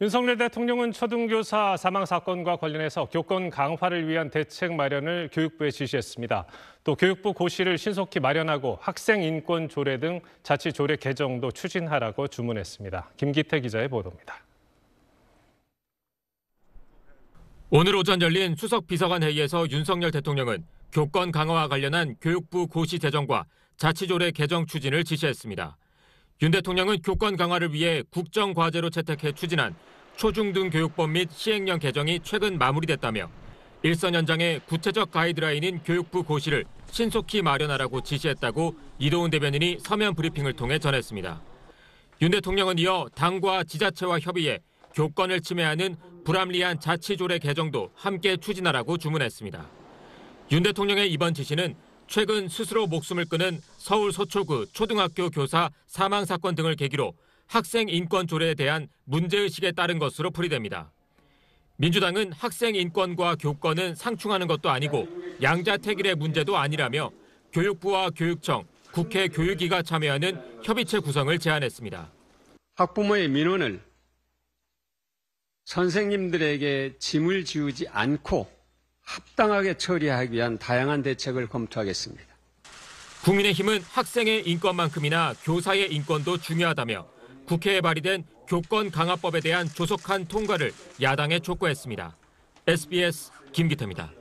윤석열 대통령은 초등교사 사망 사건과 관련해서 교권 강화를 위한 대책 마련을 교육부에 지시했습니다. 또 교육부 고시를 신속히 마련하고 학생 인권 조례 등 자치 조례 개정도 추진하라고 주문했습니다. 김기태 기자의 보도입니다. 오늘 오전 열린 수석 비서관 회의에서 윤석열 대통령은 교권 강화와 관련한 교육부 고시 제정과 자치 조례 개정 추진을 지시했습니다. 윤 대통령은 교권 강화를 위해 국정과제로 채택해 추진한 초중등 교육법 및 시행령 개정이 최근 마무리됐다며 일선 현장의 구체적 가이드라인인 교육부 고시를 신속히 마련하라고 지시했다고 이도훈 대변인이 서면 브리핑을 통해 전했습니다. 윤 대통령은 이어 당과 지자체와 협의해 교권을 침해하는 불합리한 자치조례 개정도 함께 추진하라고 주문했습니다. 윤 대통령의 이번 지시는 최근 스스로 목숨을 끊은 서울 서초구 초등학교 교사 사망 사건 등을 계기로 학생 인권 조례에 대한 문제의식에 따른 것으로 풀이됩니다. 민주당은 학생 인권과 교권은 상충하는 것도 아니고 양자택일의 문제도 아니라며 교육부와 교육청, 국회 교육위가 참여하는 협의체 구성을 제안했습니다. 학부모의 민원을 선생님들에게 짐을 지우지 않고 합당하게 처리하기 위한 다양한 대책을 검토하겠습니다. 국민의힘은 학생의 인권만큼이나 교사의 인권도 중요하다며 국회에 발의된 교권 강화법에 대한 조속한 통과를 야당에 촉구했습니다. SBS 김기태입니다.